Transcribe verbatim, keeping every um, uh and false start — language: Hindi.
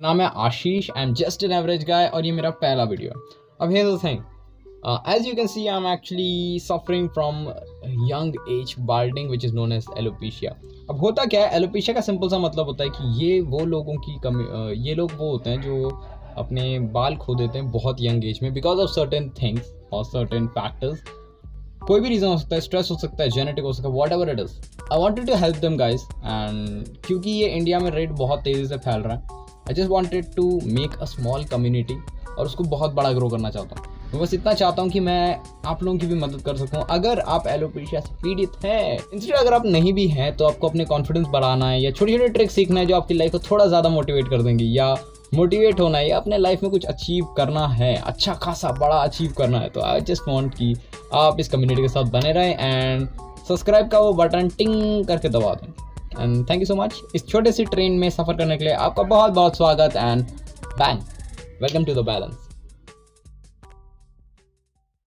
नाम है Ashish, I am just an average guy और ये मेरा पहला वीडियो है। अब here the thing, as you can see I am actually suffering from young age balding which is known as alopecia. अब होता क्या है, एलोपेशिया का सिंपल सा मतलब होता है कि ये वो लोगों की कमी uh, ये लोग वो होते हैं जो अपने बाल खो देते हैं बहुत यंग एज में बिकॉज ऑफ सर्टेन थिंग्स और सर्टेन फैक्टर्स। कोई भी रीज़न हो सकता है, स्ट्रेस हो सकता है, जेनेटिक हो सकता है, whatever it is. I wanted to help them guys and क्योंकि ये इंडिया में रेट बहुत तेज़ी से फैल रहा है, I just wanted to make a small community और उसको बहुत बड़ा ग्रो करना चाहता हूँ। मैं बस इतना चाहता हूँ कि मैं आप लोगों की भी मदद कर सकूँ अगर आप एलोपेशिया से पीड़ित हैं। इंस्टेड अगर आप नहीं भी हैं तो आपको अपने कॉन्फिडेंस बढ़ाना है या छोटे छोटे ट्रिक्स सीखना है जो आपकी लाइफ को थोड़ा ज़्यादा मोटिवेट कर देंगे, या मोटिवेट होना है या अपने लाइफ में कुछ अचीव करना है, अच्छा खासा बड़ा अचीव करना है, तो आई जस्ट वांट कि आप इस कम्युनिटी के साथ बने रहें एंड सब्सक्राइब का वो बटन टिंग करके दबा दें। And thank you so much इस छोटे सी ट्रेन में सफ़र करने के लिए आपका बहुत बहुत स्वागत and bang welcome to the balance.